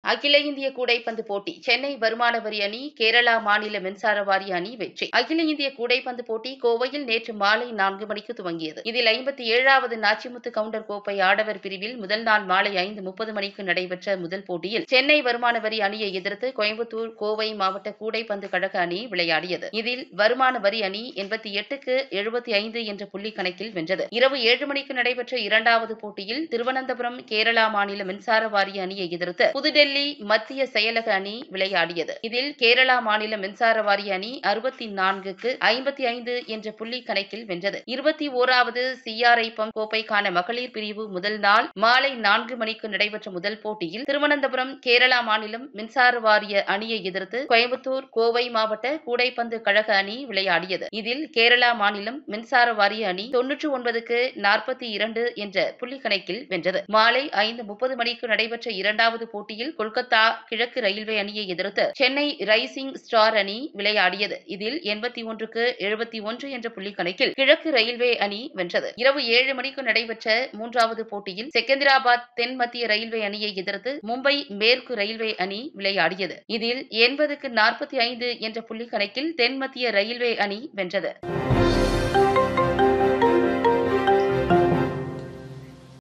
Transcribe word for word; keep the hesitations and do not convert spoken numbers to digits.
அகில இந்திய கூடைப்பந்து போட்டி சென்னை வருமான வரி அணி கேரளா மாநில மின்சார வாரிய அணி வெற்றி. அகில இந்திய கூடைப்பந்து போட்டி கோவையில் நேற்று மாலை நான்கு மணிக்கு துவங்கியது. இதில் ஐம்பத்தி ஏழாவது நாச்சிமுத்து கவுண்டர் கோப்பை ஆடவர் பிரிவில் முதல் நாள் மாலை ஐந்து முப்பது மணிக்கு நடைபெற்ற முதல் போட்டியில் சென்னை வருமான வரி அணியை எதிர்த்து கோயம்புத்தூர், கோவை மாவட்ட கூடைப்பந்து கழக அணி விளையாடியது. இதில் வருமான வரி அணி எண்பத்தி எட்டுக்கு எழுபத்தி ஐந்து என்ற புள்ளி கணக்கில் வென்றது. இரவு ஏழு மணிக்கு நடைபெற்ற இரண்டாவது போட்டியில் திருவனந்தபுரம் கேரளா மாநில மின்சார வாரிய அணியை எதிர்த்து புதுடெல்லி மத்திய செயலக அணி விளையாடியது. இதில் கேரளா மாநில மின்சார வாரிய அணி அறுபத்தி நான்குக்கு ஐம்பத்தி ஐந்து என்ற புள்ளி கணக்கில் வென்றது. இருபத்தி ஓராவது சிஆர்ஐ பம்ப் கோப்பைக்கான மகளிர் பிரிவு முதல் நாள் மாலை நான்கு மணிக்கு நடைபெற்ற முதல் போட்டியில் திருவனந்தபுரம் கேரளா மாநிலம் மின்சார வாரிய அணியை எதிர்த்து கோயம்புத்தூர், கோவை மாவட்ட கூடைப்பந்து கழக அணி விளையாடியது. இதில் கேரளா மாநிலம் மின்சார வாரிய அணி தொன்னூற்று ஒன்பதுக்கு நாற்பத்தி இரண்டு என்ற புள்ளி கணக்கில் வென்றது. மாலை ஐந்து முப்பது மணிக்கு நடைபெற்ற இரண்டாவது போட்டியில் கொல்கத்தா கிழக்கு ரயில்வே அணியை எதிர்த்து சென்னை ரைசிங் ஸ்டார் அணி விளையாடியது. இதில் எண்பத்தி ஒன்றுக்கு எழுபத்தி ஒன்று என்ற புள்ளி கணக்கில் கிழக்கு ரயில்வே அணி வென்றது. இரவு ஏழு மணிக்கு நடைபெற்ற மூன்றாவது போட்டியில் செகந்திராபாத் தென் மத்திய ரயில்வே அணியை எதிர்த்து மும்பை மேற்கு ரயில்வே அணி விளையாடியது. இதில் எண்பதுக்கு நாற்பத்தி ஐந்து என்ற புள்ளி கணக்கில் தென் மத்திய ரயில்வே அணி வென்றது.